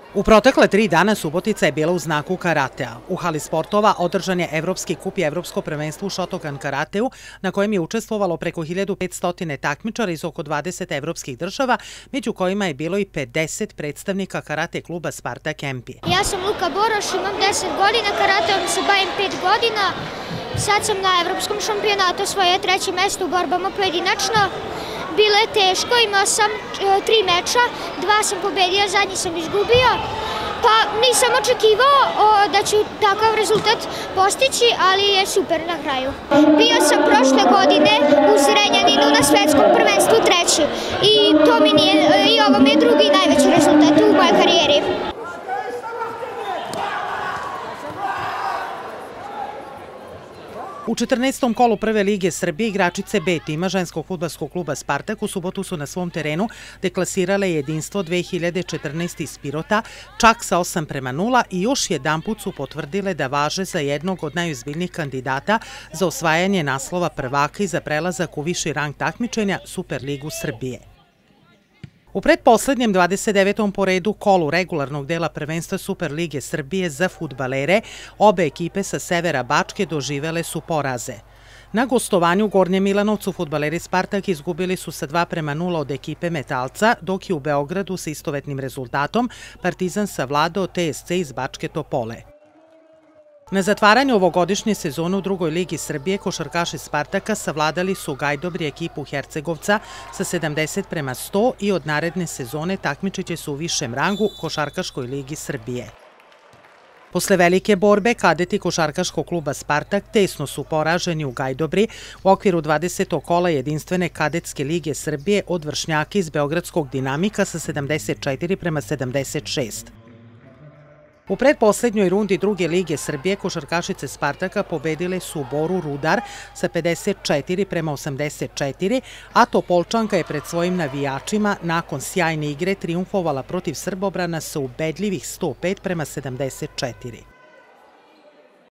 U protekle 3 dana Subotica je bila u znaku karatea. U hali sportova održan je Evropski kup i Evropsko prvenstvo u Shotokan karateu, na kojem je učestvovalo preko 1500 takmičara iz oko 20 evropskih država, među kojima je bilo i 50 predstavnika karate kluba Spartak Kempi. Ja sam Luka Boroš, imam 10 godina, karateom se bavim 5 godina. Sad sam na evropskom šampionatu, osvojio 3. mesto u borbama pojedinačno. Bilo je teško, imao sam 3 meča, 2 sam pobedio, zadnji sam izgubio. Pa nisam očekivao da ću takav rezultat postići, ali je super na kraju. Bio sam prošle godine u Zrenjaninu na svetskom prvenstvu 3. I ovo mi je drugi najveći rezultat u mojoj karijeri. U 14. kolu Prve lige Srbije igračice B tima ženskog fudbalskog kluba Spartak u subotu su na svom terenu deklasirale jedinstvo 2014 iz Pirota, čak sa 8:0 i još jedanput su potvrdile da važe za jednog od najozbiljnijih kandidata za osvajanje naslova prvaka i za prelazak u viši rang takmičenja Superligu Srbije. U pretposlednjem 29. po redu kolu regularnog dela prvenstva Superlige Srbije za fudbalere, obe ekipe sa severa Bačke doživele su poraze. Na gostovanju u Gornjem Milanovcu fudbaleri Spartak izgubili su sa 2:0 od ekipe Metalca, dok je u Beogradu sa istovetnim rezultatom Partizan savladao TSC iz Bačke Topole. Na zatvaranju ovogodišnje sezone u drugoj ligi Srbije košarkaši Spartaka savladali su Gajdobri ekipu Hercegovca sa 70:100 i od naredne sezone takmičiće se u višem rangu Košarkaškoj ligi Srbije. Posle velike borbe, kadeti košarkaškog kluba Spartak tesno su poraženi u Gajdobri u okviru 20. kola jedinstvene kadetske lige Srbije od vršnjaka iz Beogradskog Dinamika sa 74:76. U pretposlednjoj rundi druge lige Srbije košarkašice Spartaka pobedile su Boru Rudar sa 54:84, a Topolčanka je pred svojim navijačima nakon sjajne igre trijumfovala protiv Srbobrana sa ubedljivih 105:74.